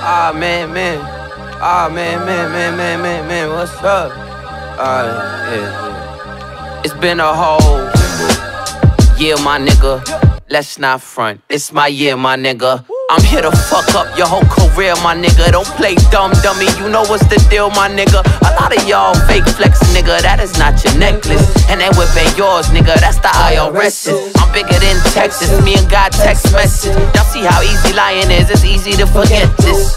Ah, man. Ah, man, what's up? Yeah. It's been a whole year, my nigga. Let's not front. It's my year, my nigga. I'm here to fuck up your whole career, my nigga. Don't play dumb, dummy. You know what's the deal, my nigga. A lot of y'all fake flex, nigga. That is not your necklace. And that whip ain't yours, nigga. That's the IRS. I'm bigger than Texas. Me and God text message. Y'all see how easy lying is. It's easy to forget this.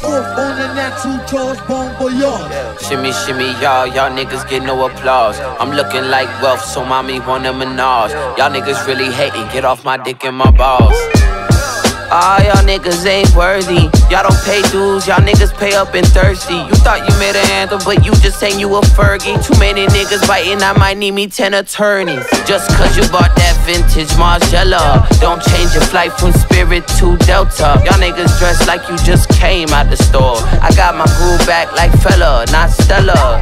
Shimmy, y'all niggas get no applause. I'm looking like wealth, so mommy want a menage. Y'all niggas really hating. Get off my dick and my balls. Ah, y'all niggas ain't worthy. Y'all don't pay dues, y'all niggas pay up and thirsty. You thought you made an anthem, but you just saying you a Fergie. Too many niggas biting, I might need me 10 attorneys. Just cause you bought that vintage Margiela, don't change your flight from Spirit to Delta. Y'all niggas dressed like you just came out the store. I got my groove back like fella, not Stella.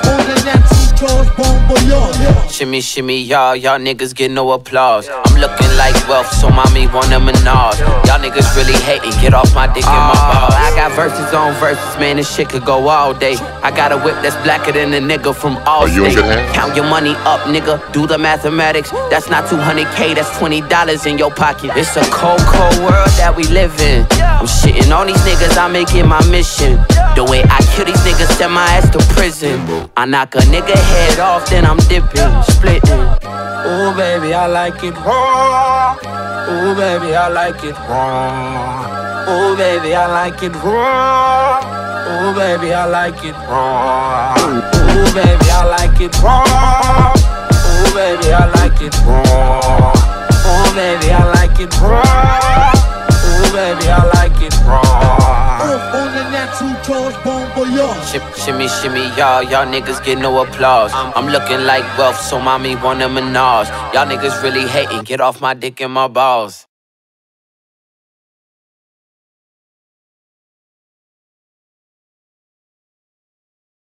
Shimmy, y'all niggas get no applause. I'm looking like wealth, so mommy want a menage. Y'all niggas really hating, get off my dick and my balls. I got verses on verses, man, this shit could go all day. I got a whip that's blacker than a nigga from Allstate. Count your money up, nigga, do the mathematics. That's not 200K, that's $20 in your pocket. It's a cold world that we live in. I'm shitting on these niggas, I make it my mission. The way I kill these niggas, send my ass to prison. I knock a nigga head off, then I'm dipping, splitting. Ooh, baby, I like it raw. Ooh, baby, I like it raw. Ooh, baby, I like it raw. Ooh, baby, I like it raw. Ooh, baby, I like it raw. Ooh, baby, I like it raw. Ooh, baby, I like it raw. Ooh, baby, I like it raw. Shimmy, y'all niggas get no applause. I'm looking like wealth, so mommy want a menage. Y'all niggas really hating, get off my dick and my balls.